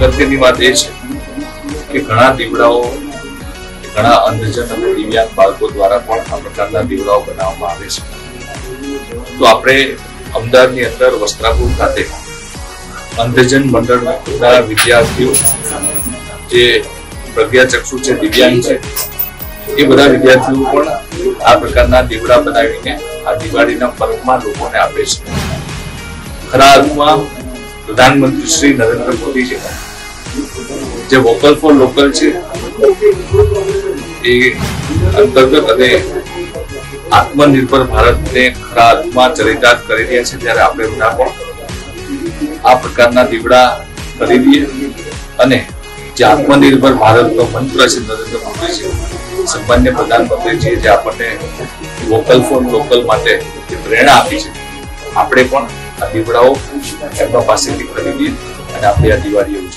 અગત્યની વાત એ છે કે ઘણા દીવડાઓ, ઘણા અંધજન અને દિવ્યાંગ બાળકો દ્વારા પણ આ પ્રકારના દીવડાઓ બનાવવામાં આવે છે. તો આપણે અમદાવાદની અંદર વસ્ત્રાપુર ખાતે અંધજન મંડળના વિદ્યાર્થીઓ જે પ્રજ્ઞાચક્ષુ છે, દિવ્યાંગ છે, એ બધા વિદ્યાર્થીઓ પણ આ પ્રકારના દીવડા બનાવીને આ દિવાળીના પર્વમાં લોકોને આપે છે. ખરા અર્થમાં પ્રધાનમંત્રી શ્રી નરેન્દ્ર મોદી જે વોકલ ફોર લોકલ છે એ અંતર્ગત અને આત્મનિર્ભર ભારતને ખરા અર્થમાં ચરિતાર્થ કરી રહ્યા છે, ત્યારે આપણે બધા પણ આ પ્રકારના દીવડા ખરીદીએ અને જે આત્મનિર્ભર ભારતનો મંત્ર છે નરેન્દ્ર મોદીજી, સન્માન્ય પ્રધાનમંત્રીજીએ જે આપણને વોકલ ફોર લોકલ માટે જે પ્રેરણા આપી છે, આપણે પણ આ દીવડાઓ એમના પાસેથી ખરીદીએ અને આપણે આ દિવાળીએ